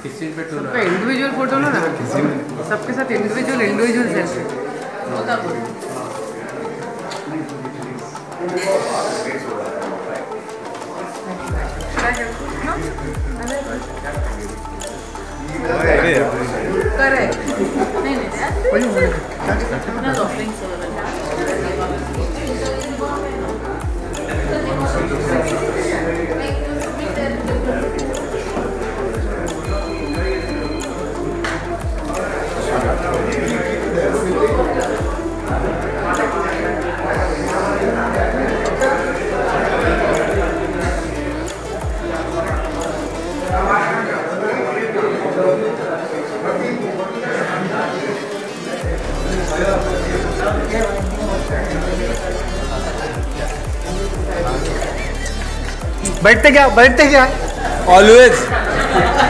किस चीज़ पे टूर? सबका इंडिविजुअल फोटो लो ना, सबके साथ इंडिविजुअल सेल्फी। करेक्ट। नहीं बैठते क्या ऑलवेज